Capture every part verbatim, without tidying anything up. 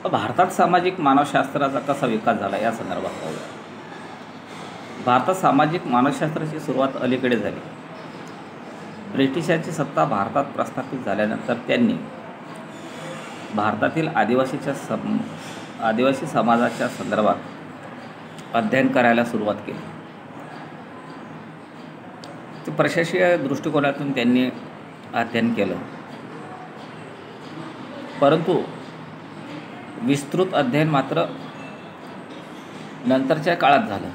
भारतात सामाजिक मानवशास्त्राचा कसा विकास झाला या संदर्भात पाहूया. भारतात सामाजिक मानवशास्त्राची सुरुवात अलीकडे झाली. ब्रिटिशांची सत्ता भारतात प्रस्थापित झाल्यानंतर त्यांनी भारतातील आदिवासीच्या सम आदिवासी समाजाच्या संदर्भात अध्ययन करायला सुरुवात केली. ते प्रशासकीय दृष्टिकोनातून त्यांनी अध्ययन केलं, परंतु विस्तृत अध्ययन मात्र नंतरच्या काळात झालं.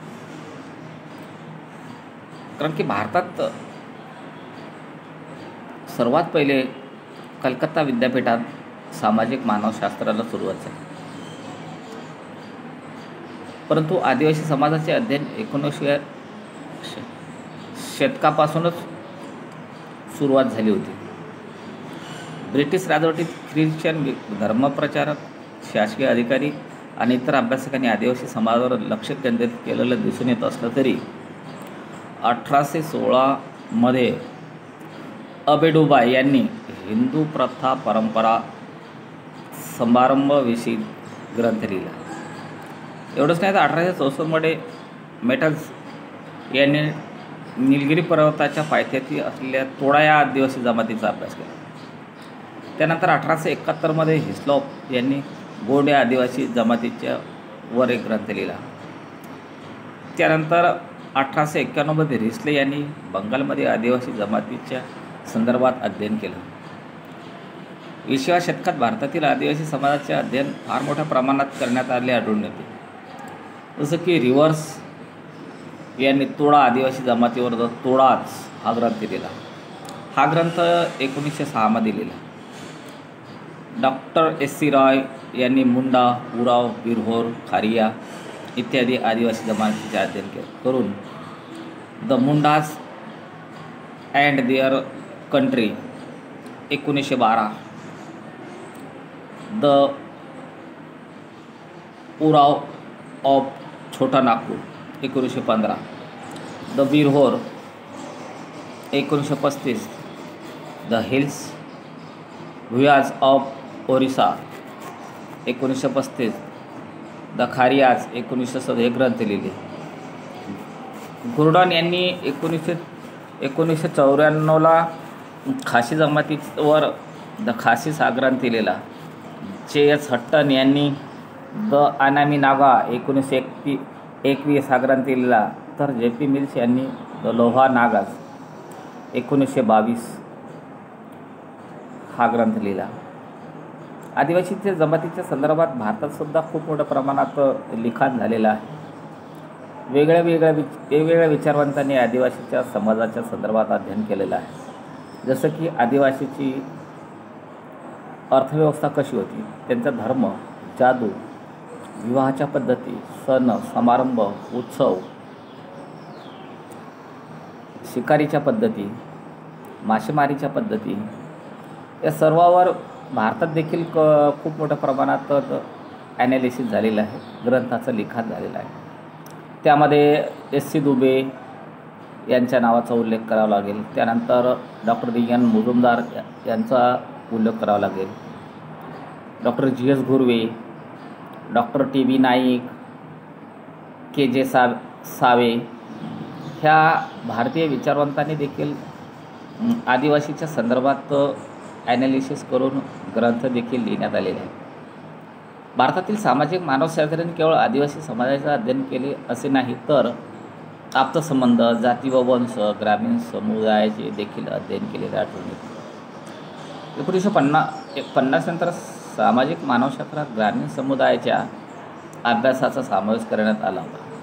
कारण की भारतात सर्वात पहिले कलकत्ता विद्यापीठात सामाजिक मानवशास्त्राला सुरुवात झाली. परंतु आदिवासी समाजाचे अध्ययन एकोणीसव्या शतकापासूनच सुरुवात झाली होती. ब्रिटिश राजवटीत ख्रिश्चन धर्मप्रचारक, शासकीय अधिकारी आणि इतर अभ्यासकांनी आदिवासी समाजावर लक्ष केंद्रित केलेलं दिसून येत असलं तरी अठराशे सोळामध्ये अबेडुबा यांनी हिंदू प्रथा, परंपरा, समारंभविषयी ग्रंथ लिहिला. एवढंच नाही तर अठराशे चौसष्टमध्ये मेटल्स यांनी निलगिरी पर्वताच्या पायथ्याशी असलेल्या तोडा या आदिवासी जमातीचा अभ्यास केला. त्यानंतर अठराशे एकाहत्तरमध्ये हिस्लॉप यांनी गोंड या आदिवासी जमातीच्या वर एक ग्रंथ लिहिला. त्यानंतर अठराशे एक्क्याण्णवमध्ये रिस्ले यांनी बंगालमध्ये आदिवासी जमातीच्या संदर्भात अध्ययन केलं. विसाव्या शतकात भारतातील आदिवासी समाजाचे अध्ययन फार मोठ्या प्रमाणात करण्यात आले आढळून येते. जसं की रिव्हर्स यांनी तोडा आदिवासी जमातीवर द तोडाच हा ग्रंथ लिहिला. हा ग्रंथ एकोणीसशे सहामध्ये लिहिला. डॉक्टर एस सी रॉय यांनी मुंडा, उराव, बिरहोर, खारिया इत्यादी आदिवासी जमातीचे अध्ययन के करून the Mundas and their country एकोणीसशे बारा, द उराव ऑफ छोटा नागपूर एकोणीसशे पंधरा, द बिरहोर एकोणीसशे पस्तीस, the hills Bhuiyas of Orissa एकोणीसशे पस्तीस, द खारियाज एकोणीसशे सद हे ग्रंथ लिहिले. गुर्डॉन यांनी एकोणीसशे एकोणीसशे चौऱ्याण्णवला खासी जमातीवर द खासीस हा ग्रंथ लिहिला. जे एस हट्टन यांनी द अनामी नागा एकोणीसशे एकती एकवीस हा ग्रंथ लिहिला. तर जे पी मिल्स यांनी द लोहा नागाज एकोणीसशे बावीस हा ग्रंथ लिहिला. आदिवासीच्या जमातीच्या संदर्भात भारतात सुद्धा खूप मोठ्या प्रमाणात लिखाण झालेलं आहे. वेगळ्या वेगळ्या विच वेगवेगळ्या विचारवंतांनी आदिवासीच्या समाजाच्या संदर्भात अध्ययन केलेलं आहे. जसं की आदिवासीची अर्थव्यवस्था कशी होती, त्यांचा धर्म, जादू, विवाहाच्या पद्धती, सण समारंभ, उत्सव, शिकारीच्या पद्धती, मासेमारीच्या पद्धती या सर्वावर भारतात देखील क खूप मोठ्या प्रमाणात ॲनालिसिस झालेलं आहे, ग्रंथाचं लिखाण झालेलं आहे. त्यामध्ये एस सी दुबे यांच्या नावाचा उल्लेख करावा लागेल. त्यानंतर डॉक्टर डी एन मुजुमदार यांचा उल्लेख करावा लागेल. Doctor G S Ghurye, doctor T B Naik, K J सा सावे ह्या भारतीय विचारवंतांनी देखील आदिवासीच्या संदर्भात ॲनालिसिस करून ग्रंथ देखील लिहिण्यात आलेले आहेत. भारतातील सामाजिक मानवशास्त्राने केवळ आदिवासी समाजाचे अध्ययन केले असे नाही, तर आप्तसंबंध, जाती व वंश, ग्रामीण समुदायाचे देखील अध्ययन केलेले आढळून येते. एकोणीसशे पन्ना पन्नास नंतर सामाजिक मानवशास्त्रात ग्रामीण समुदायाच्या अभ्यासाचा समावेश करण्यात आला होता.